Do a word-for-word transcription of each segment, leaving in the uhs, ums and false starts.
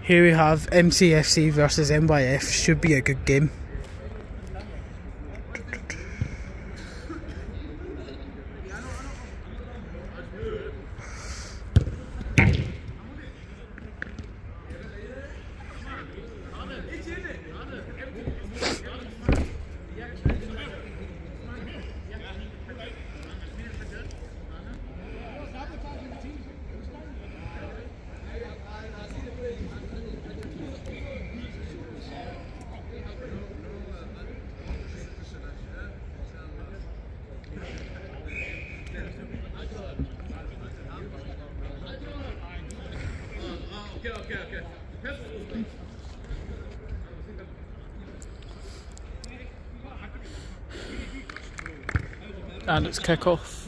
Here we have M C F C versus M Y F. Should be a good game. And it's kick-off.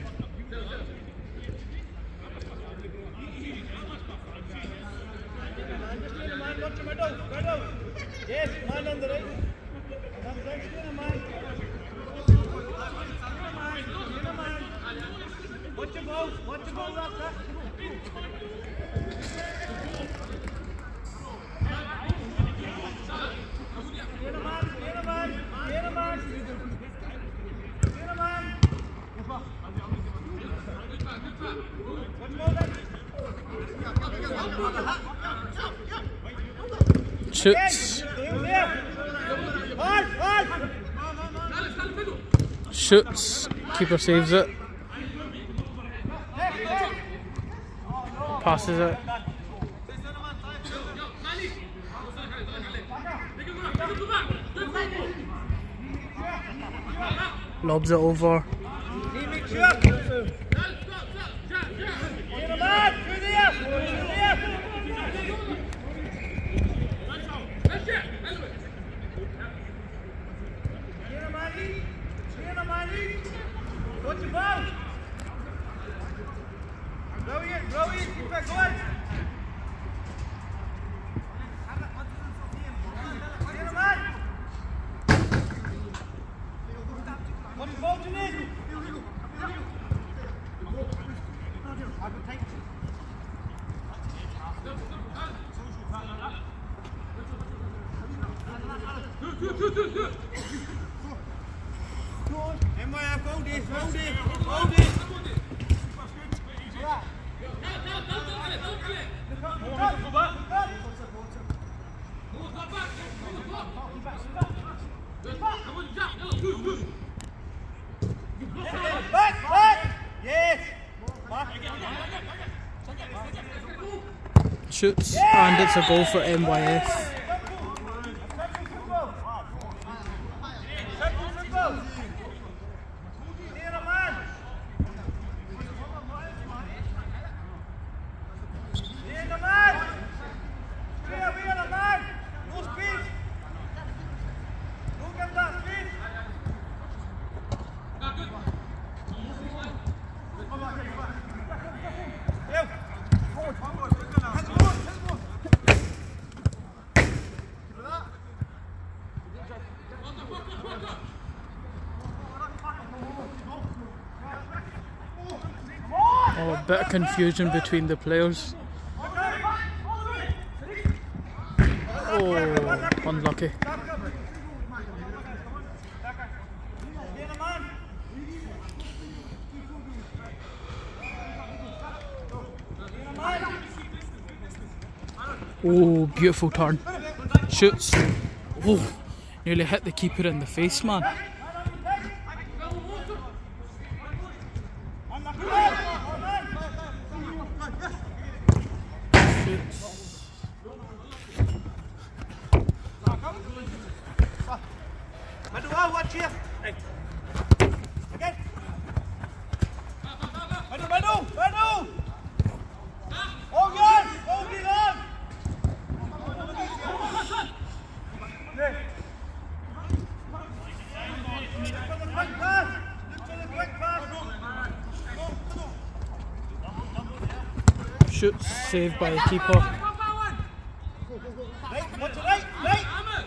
Shoots. Shoots. Keeper saves it. Passes it. Lobs it over. M Y F, hold it, hold it, hold it. Back, back. Yes. Shoots, and it's a goal for M Y F. Oh, a bit of confusion between the players. Oh, unlucky. Oh, beautiful turn. Shoots. Oh, nearly hit the keeper in the face, man. Watch here. Hey. Again. Madu, Madu, Madu. Hold on, hold it on. Hey. Look for the quick pass. Look for the quick pass. Shoots, saved by the keeper. Right, watch it, right, right.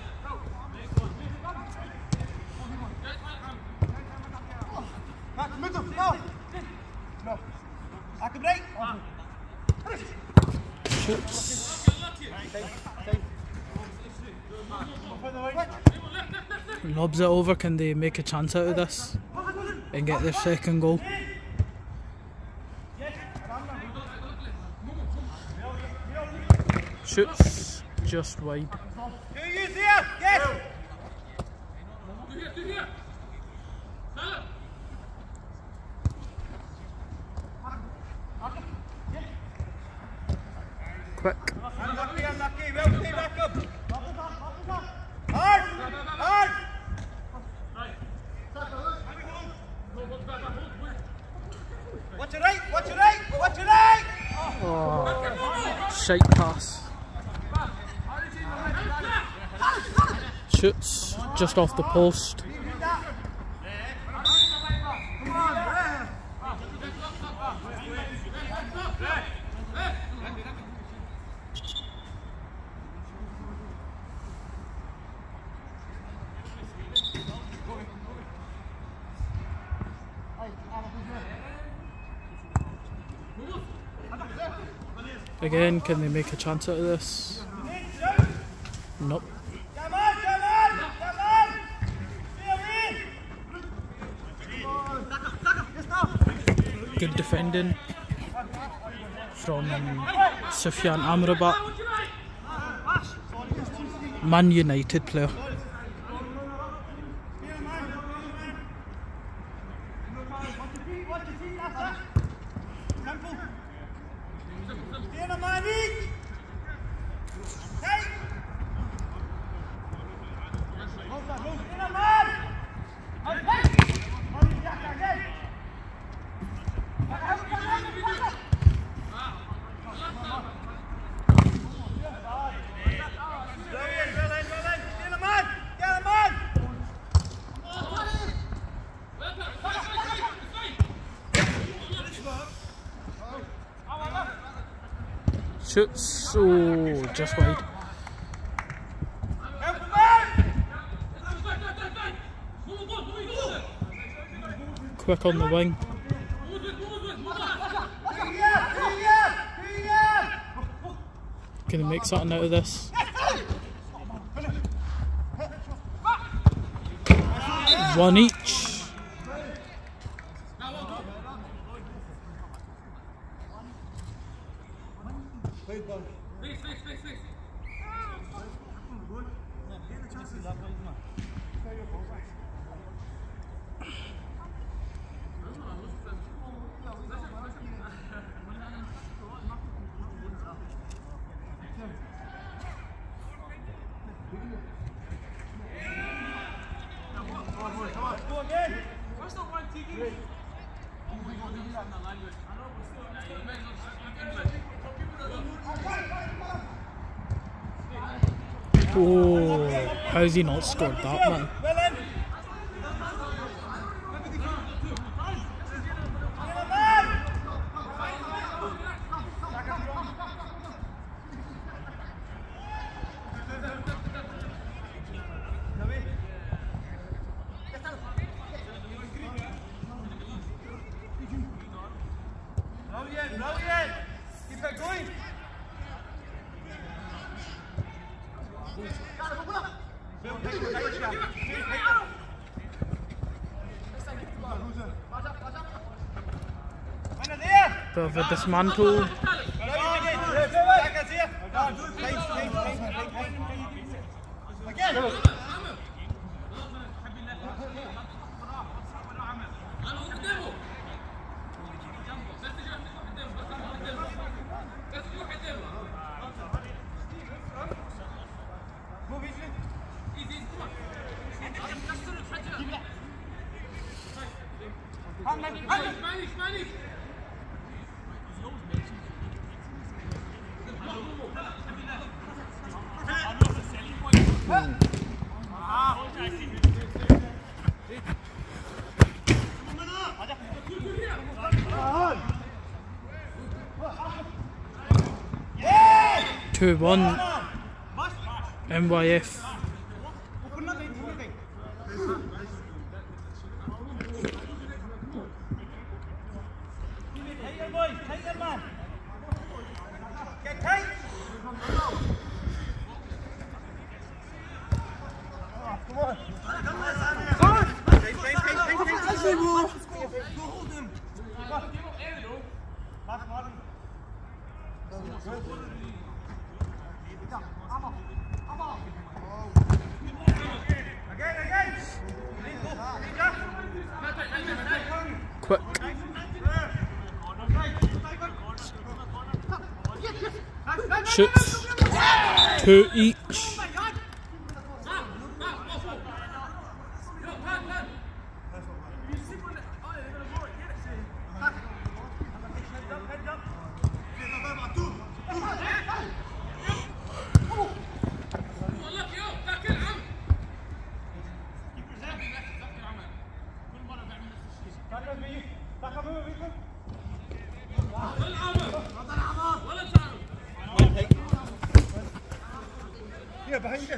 Back middle, no. No. Back right. Shoots. Lobs it over, can they make a chance out of this and get their second goal? Shoots just wide. Quick. Unlucky, unlucky. Well, stay back up. Hard, hard. Watch your right, watch your right, watch your right. Oh, shite pass. Shoots just off the post. Again, can they make a chance out of this? Nope. Come on, come on, come on. Good defending from um, Sufyan Amrabat, Man United player. Shoots, oh, just wide. Quick on the wing. Can he make something out of this? One each. Oh, how's he not scored that, man? Brilliant, brilliant. Keep it going. Bit of a dismantle. two one M Y F. Shoots. Two each. Yeah, behind you.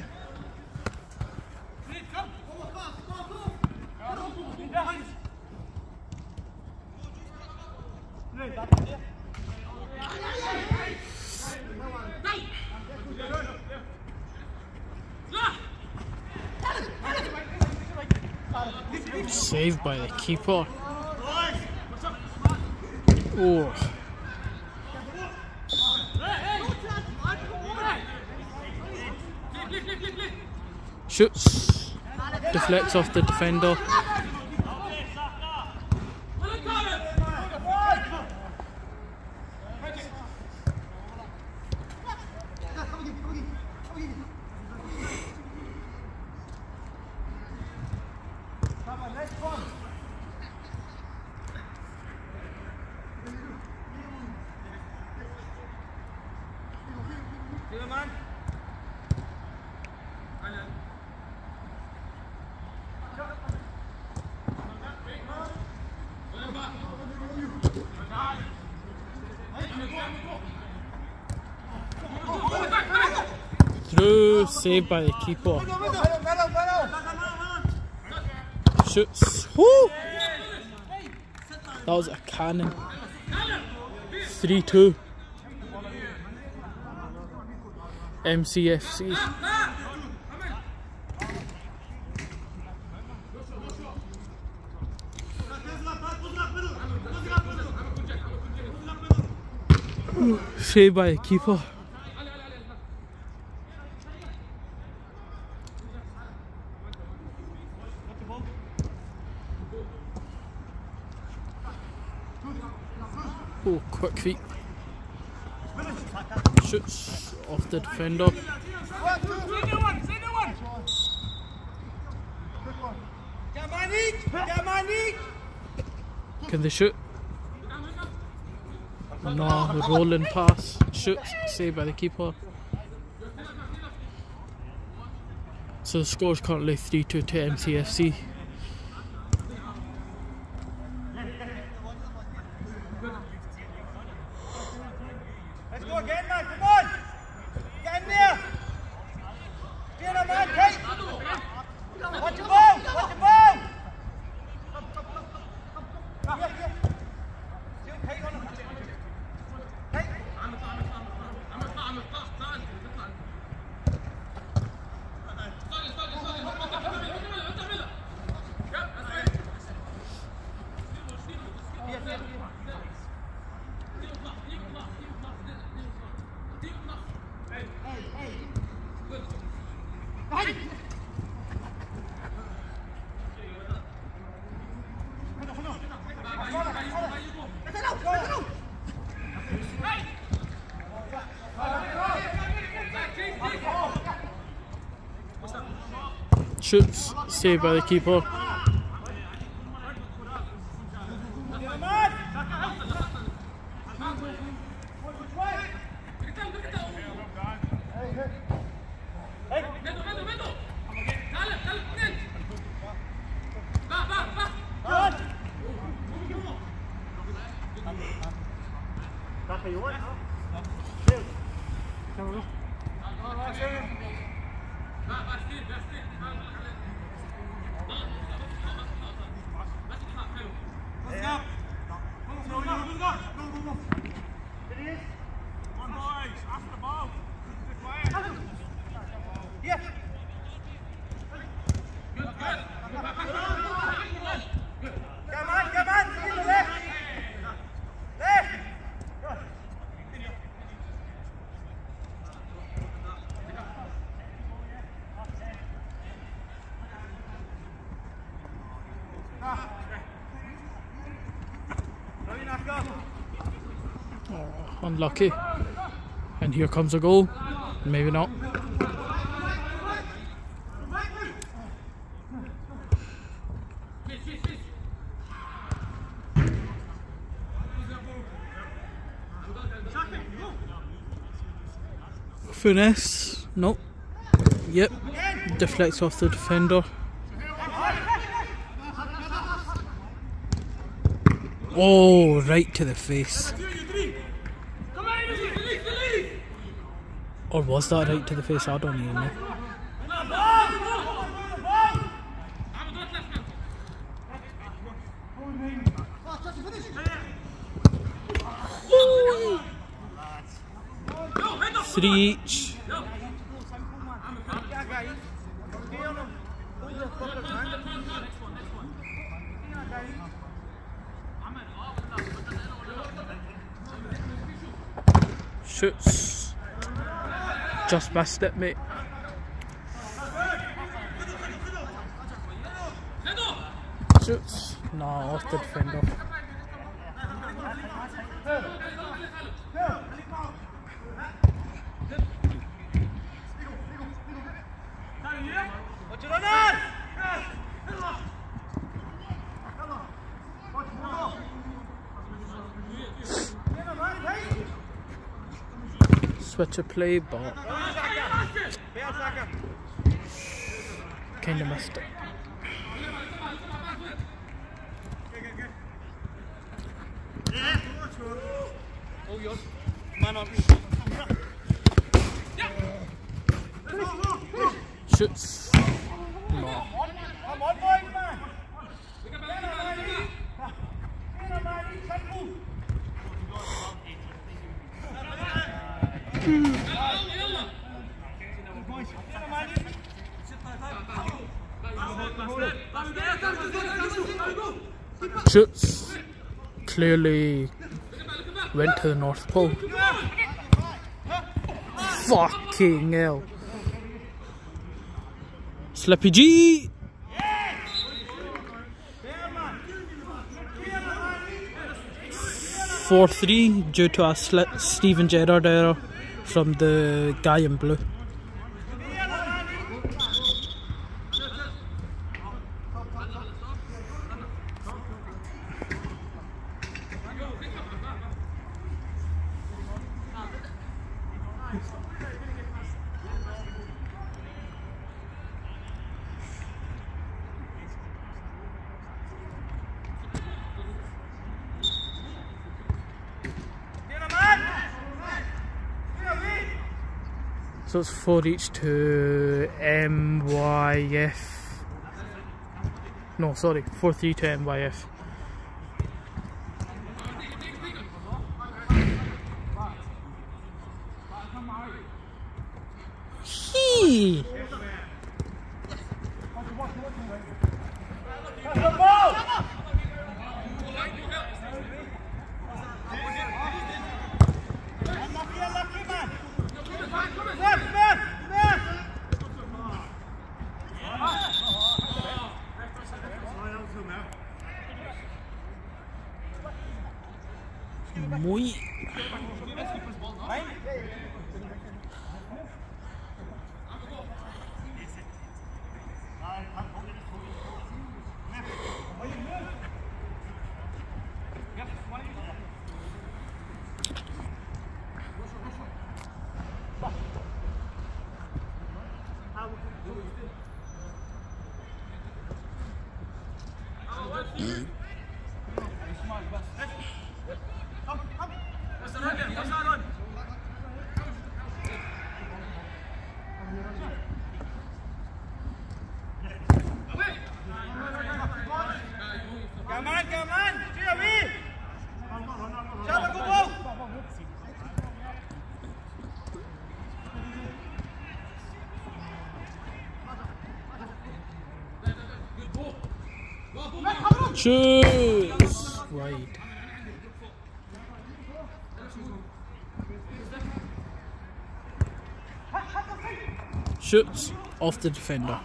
Saved by the keeper. Oh. Shoots. Deflects off the defender. Through, saved by the keeper. Shoots. Woo! That was a cannon. three two. M C F C. Saved by the keeper. Oh, quick feet. Shoots off the defender. Can they shoot? No, rolling pass. Shoots, saved by the keeper. So the score's currently three two to M C F C. Let's go again, man. Come on. Get in there. Get in, man. Kate. Watch your ball. Watch your ball. Come here, here. Still Kate on him. Kate. Shoots, saved by the keeper. Oh, unlucky. And here comes a goal. Maybe not. Finesse. Nope. Yep. Deflects off the defender. Oh, right to the face. Or was that right to the face? I don't even know. Three each. Shoots. Just missed it, mate. Shoots. No, off the defender. Switch of play, but kind of missed it. Shoots. No. Shoots. Clearly went to the North Pole. Fucking hell. Slippy G. four three due to a slip Steven Gerrard error from the guy in blue. So it's four each to M Y F. No, sorry, four three to M Y F. Hee! Muy. Shoots wide. Shoots off the defender.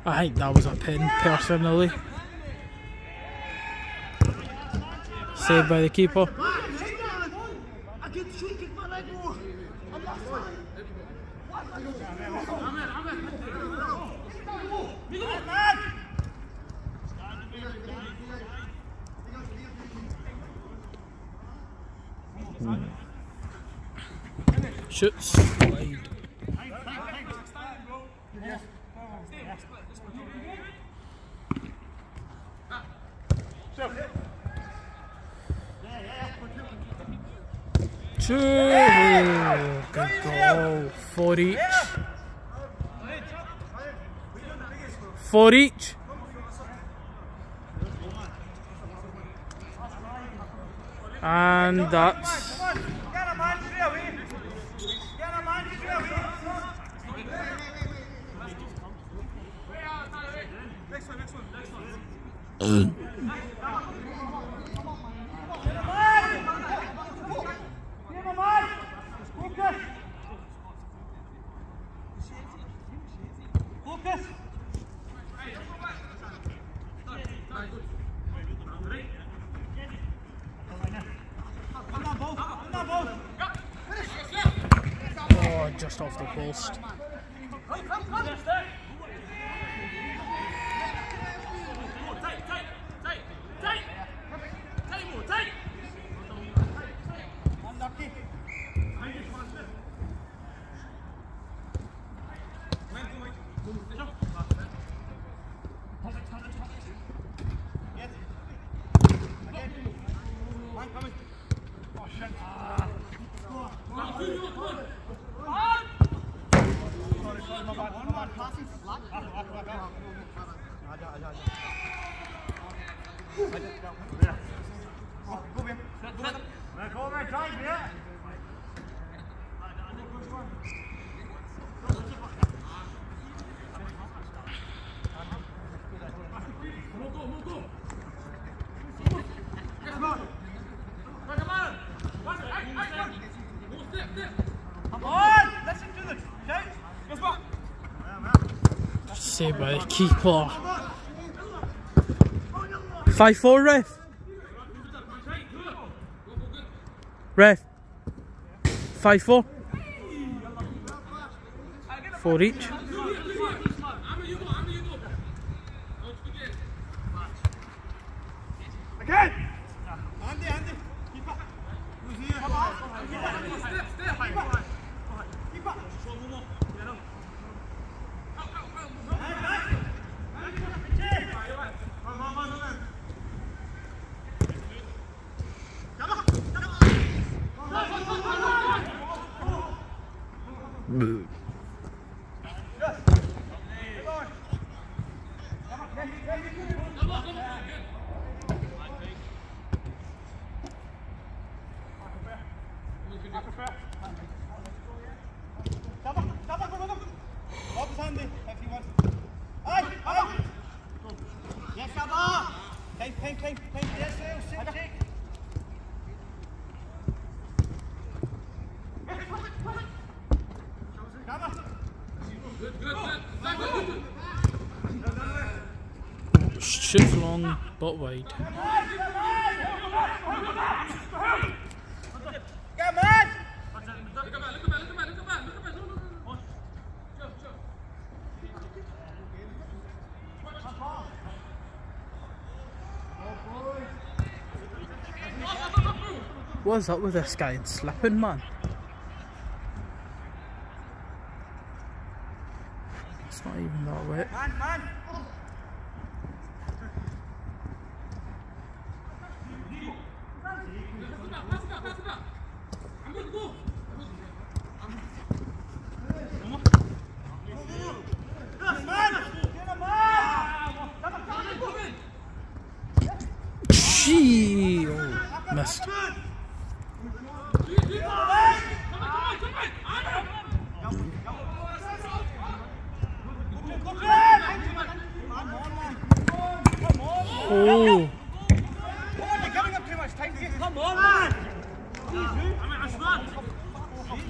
I think that was a pin, personally. Saved by the keeper. Shoots wide. Two. Good goal. Four each. Four each. And that's Mm. Oh, just off the post. Saved by the keeper. five four, ref. Ref. five four. four each. Again. Andy, Andy. Keep up. Who's here? Come on. Step, step. Keep up. Keep up. Move. Shoots long, but wide. What's up with this guy and slipping, man? It's not even that wet. Man, man. Gee, oh, missed. Oh. You're giving up too much time to get. Come on, man.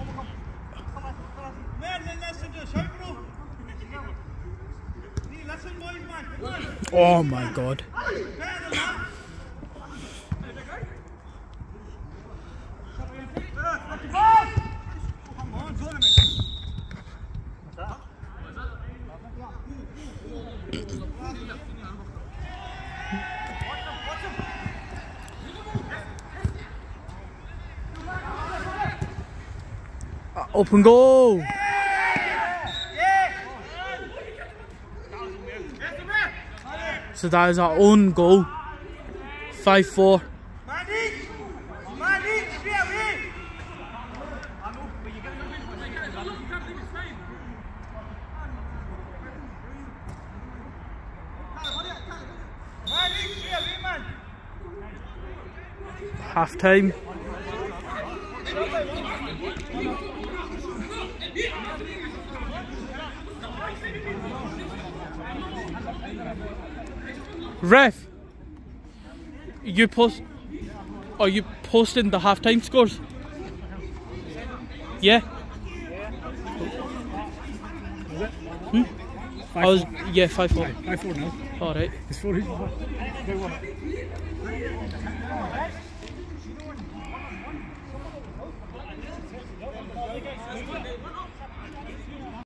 Man, then listen to the shout, bro. Listen. Oh my god. Open goal! So that is our own goal. five four. Half time. Ref, you post, are you posting the half-time scores? Yeah? Hmm? I was, yeah, five four. five four now. Alright. It's four.